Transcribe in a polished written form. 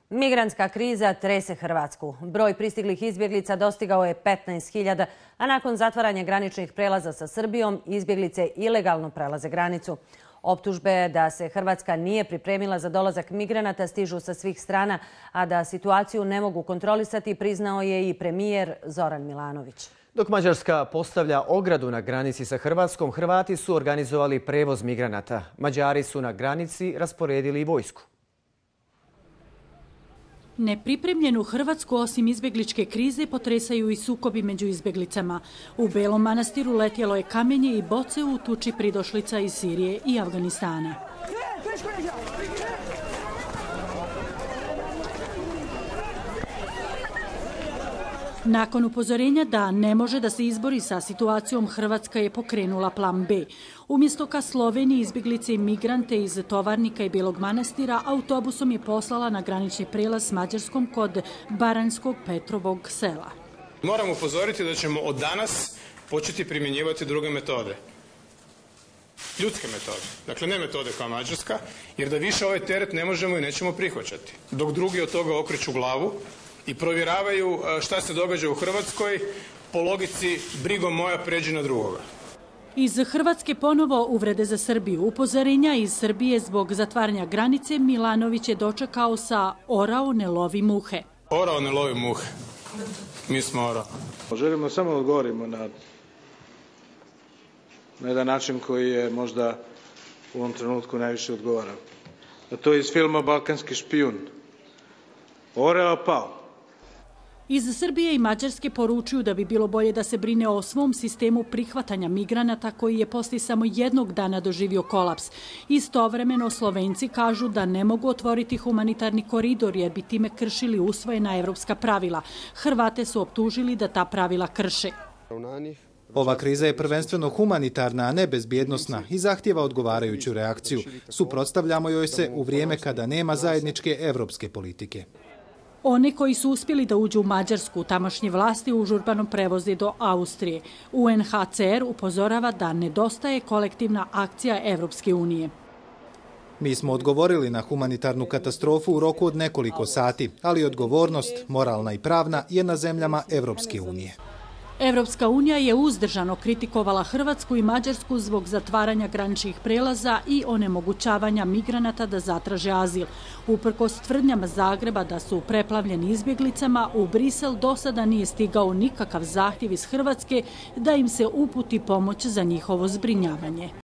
Migrantska kriza trese Hrvatsku. Broj pristiglih izbjeglica dostigao je 15.000, a nakon zatvaranja graničnih prelaza sa Srbijom, izbjeglice ilegalno prelaze granicu. Optužbe da se Hrvatska nije pripremila za dolazak migranata stižu sa svih strana, a da situaciju ne mogu kontrolisati priznao je i premijer Zoran Milanović. Dok Mađarska postavlja ogradu na granici sa Hrvatskom, Hrvati su organizovali prevoz migranata. Mađari su na granici rasporedili i vojsku. Nepripremljenu Hrvatsku osim izbjegličke krize potresaju i sukobi među izbjeglicama. U Belom Manastiru letjelo je kamenje i boce u tuči pridošlica iz Sirije i Afganistana. Nakon upozorenja da ne može da se izbori sa situacijom, Hrvatska je pokrenula plan B. Umjesto ka Sloveniji izbjeglice i migrante iz Tovarnika i Belog Manastira autobusom je poslala na granični prijelaz s Mađarskom kod Baranjskog Petrovog sela. Moram upozoriti da ćemo od danas početi primjenjivati druge metode. Ljudske metode. Dakle, ne metode kao Mađarska, jer da više ovaj teret ne možemo i nećemo prihvaćati. Dok drugi od toga okreću glavu i provjeravaju šta se događa u Hrvatskoj po logici brigom moja pređi na drugoga. Iz Hrvatske ponovo uvrede za Srbiju. Upozorenja iz Srbije zbog zatvaranja granice Milanović je dočekao sa orao ne lovi muhe. Orao ne lovi muhe. Mi smo orao. Želimo samo odgovorimo na jedan način koji je možda u ovom trenutku najviše odgovara. A to je iz filma Balkanski špijun. Orao pao. Iz Srbije i Mađarske poručuju da bi bilo bolje da se brine o svom sistemu prihvatanja migranata koji je poslije samo jednog dana doživio kolaps. Istovremeno Slovenci kažu da ne mogu otvoriti humanitarni koridor jer bi time kršili usvojena evropska pravila. Hrvate su optužili da ta pravila krše. Ova kriza je prvenstveno humanitarna, a ne bezbjednosna i zahtijeva odgovarajuću reakciju. Suprotstavljamo joj se u vrijeme kada nema zajedničke evropske politike. One koji su uspjeli da uđu u Mađarsku, tamošnje vlasti užurbano prevoze do Austrije. UNHCR upozorava da nedostaje kolektivna akcija Evropske unije. Mi smo odgovorili na humanitarnu katastrofu u roku od nekoliko sati, ali odgovornost, moralna i pravna, je na zemljama Evropske unije. Evropska unija je uzdržano kritikovala Hrvatsku i Mađarsku zbog zatvaranja graničnih prelaza i onemogućavanja migranata da zatraže azil. Uprkos tvrdnjama Zagreba da su preplavljeni izbjeglicama, u Brisel do sada nije stigao nikakav zahtjev iz Hrvatske da im se uputi pomoć za njihovo zbrinjavanje.